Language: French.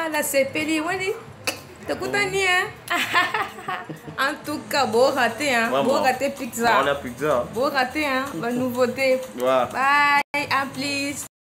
la CPL, oui. T'as content, hein? En tout cas, beau raté, hein? Beau raté pizza. On a pizza. Beau raté, hein? Bonne nouveauté. Bye, à plus.